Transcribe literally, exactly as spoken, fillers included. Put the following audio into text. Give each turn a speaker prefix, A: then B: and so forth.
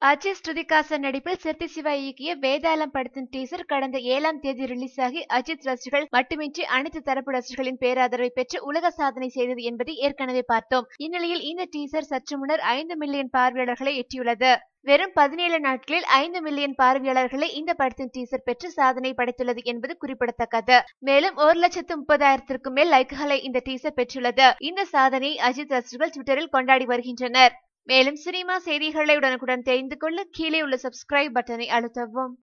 A: அஜித் ஸ்ருதி ஹாசன் நடிப்பில் சிறுத்தை சிவா இயக்கிய வேதாளம் படத்தின் டீசர் கடந்த ஏழாம் தேதி ரிலீஸ் ஆகி அஜித் ரசிகர்கள் மட்டுமின்றி அனைத்து தரப்பு ரசிகர்களின் பேராதரவை பெற்று உலக சாதனை செய்தது என்பதை ஏற்கனவே பார்த்தோம். இந்நிலையில் இந்த டீசர் சற்று முன்னர் ஐந்து மில்லியன் பார்வையாளர்களை எட்டியுள்ளது. வெறும் பதினேழு நாட்களில் ஐந்து மில்லியன் பார்வையாளர்களை இந்த படத்தின் டீசர் பெற்று சாதனை படைத்துள்ளது என்பது குறிப்பிடத்தக்கது. மேலும் ஒரு லட்சத்து முப்பதாயிரத்திற்கும் மேல் லைக்குகளை இந்த டீசர் பெற்றுள்ளது. இந்த சாதனையை அஜித் ரசிகர்கள் ட்விட்டரில் கொண்டாடி வருகின்றனர். மேலும் சினிமா செய்திகளை உடனுக்குடன் தெரிந்து கொள்ள கீழே உள்ள சப்ஸ்கிரைப் பட்டனை அழுத்தவும்.